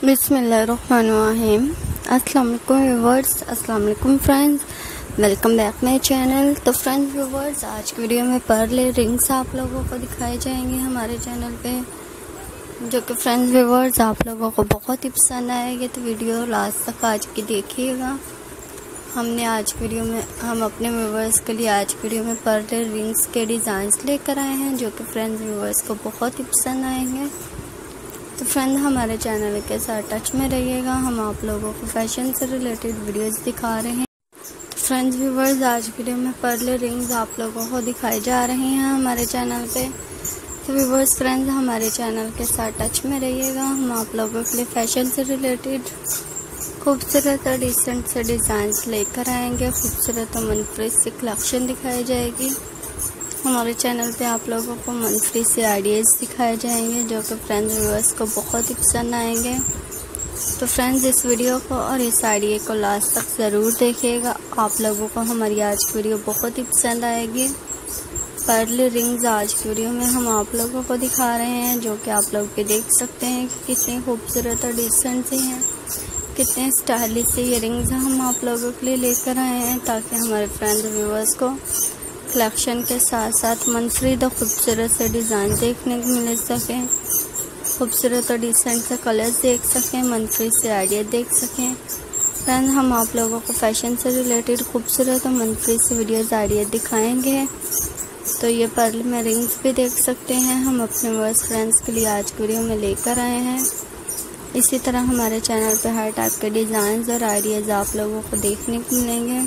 बिस्मिल्लाहिर्रहमानिर्रहीम। अस्सलाम वालेकुम व्यूवर्स, अस्सलाम वालेकुम friends, welcome back my channel. तो फ्रेंड्स व्यूवर्स, आज की वीडियो में पर्ल रिंग्स आप लोगों को दिखाए जाएंगे हमारे चैनल पे, जो कि फ्रेंड्स व्यूवर्स आप लोगों को बहुत ही पसंद आएगी। तो वीडियो लास्ट तक आज की देखिएगा। हमने आज वीडियो में हम अपने व्यूवर्स के लिए आज वीडियो में पर्ल रिंग्स के डिज़ाइंस लेकर आए हैं, जो कि फ्रेंड्स व्यूवर्स को बहुत ही पसंद आएंगे। तो फ्रेंड हमारे चैनल के साथ टच में रहिएगा। हम आप लोगों को फैशन से रिलेटेड वीडियोस दिखा रहे हैं। तो फ्रेंड्स व्यूवर्स, आज वीडियो में पर्ल रिंग्स आप लोगों को दिखाई जा रही हैं हमारे चैनल पे। तो व्यूवर्स फ्रेंड्स हमारे चैनल के साथ टच में रहिएगा। हम आप लोगों के लिए फैशन से रिलेटेड खूबसूरत और डिसेंट से डिज़ाइंस लेकर आएंगे। खूबसूरत और मनफरद सी कलेक्शन दिखाई जाएगी। हमारे चैनल पे आप लोगों को मनफरद से आइडियाज़ दिखाए जाएंगे, जो कि फ्रेंड्स व्यूअर्स को बहुत ही पसंद आएंगे। तो फ्रेंड्स इस वीडियो को और इस आइडिया को लास्ट तक ज़रूर देखिएगा। आप लोगों को हमारी आज की वीडियो बहुत ही पसंद आएगी। पर्ल रिंग्स आज की वीडियो में हम आप लोगों को दिखा रहे हैं, जो कि आप लोग भी देख सकते हैं कि कितनी खूबसूरत और डिसेंट सी हैं, कितने स्टाइलिश से ये रिंग्स हम आप लोगों के लिए लेकर आए हैं, ताकि हमारे फ्रेंड्स व्यूअर्स को कलेक्शन के साथ साथ मनफरद और खूबसूरत से डिज़ाइन देखने को मिल सके, खूबसूरत और डिसेंट से कलर्स देख सकें, मनफरद से आइडिया देख सकें। फ्रेंड हम आप लोगों को फैशन से रिलेटेड खूबसूरत और मनफरद से वीडियोस आइडिया दिखाएंगे। तो ये पर्ल में रिंग्स भी देख सकते हैं, हम अपने व्यूअर्स फ्रेंड्स के लिए आज वीडियो में लेकर आए हैं। इसी तरह हमारे चैनल पर हर टाइप के डिज़ाइन और आइडियाज़ आप लोगों को देखने को मिलेंगे।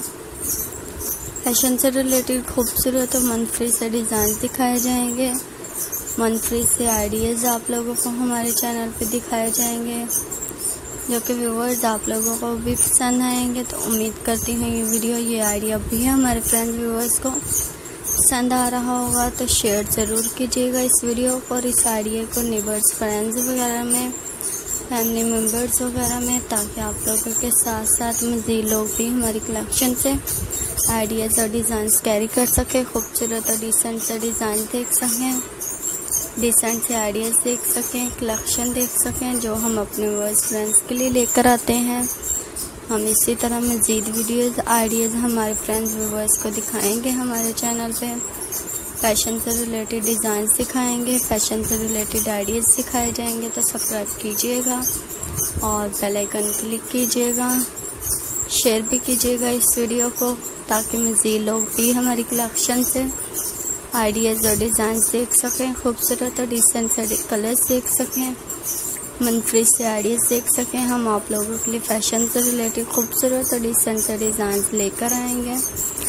फैशन से रिलेटेड खूबसूरत और मनफरद से डिज़ाइन दिखाए जाएंगे, मनफरद से आइडियाज़ आप लोगों को हमारे चैनल पे दिखाए जाएंगे, जो कि व्यूवर्स आप लोगों को भी पसंद आएंगे। तो उम्मीद करती हूँ ये वीडियो ये आइडिया भी हमारे फ्रेंड्स व्यूवर्स को पसंद आ रहा होगा। तो शेयर ज़रूर कीजिएगा इस वीडियो को और इस आइडिया को नेबर्स फ्रेंड्स वगैरह में, फैमिली मेम्बर्स वगैरह में, ताकि आप लोगों के साथ साथ मज़ीद लोग भी हमारी कलेक्शन से आइडियाज़ और डिज़ाइंस कैरी कर सकें, खूबसूरत और डिसेंट से डिज़ाइन देख सकें, डिसेंट से आइडियाज़ देख सकें, कलेक्शन देख सकें, जो हम अपने व्यूअर्स फ्रेंड्स के लिए लेकर आते हैं। हम इसी तरह मज़ीद वीडियोज़ आइडियाज़ हमारे फ्रेंड्स व्यूअर्स को दिखाएंगे हमारे चैनल पे। फैशन से रिलेटेड डिज़ाइन सिखाएंगे, फैशन से रिलेटेड आइडियाज़ सिखाए जाएंगे। तो सब्सक्राइब कीजिएगा और बेल आइकन क्लिक कीजिएगा, शेयर भी कीजिएगा इस वीडियो को, ताकि मज़ीद लोग भी हमारी कलेक्शन से आइडियाज़ और डिज़ाइन देख सकें, खूबसूरत और डिसेंट से कलर्स देख सकें, मनफरद से आइडियाज़ देख सकें। हम आप लोगों के लिए फैशन से रिलेटेड खूबसूरत और डिसेंट से डिज़ाइन लेकर आएंगे।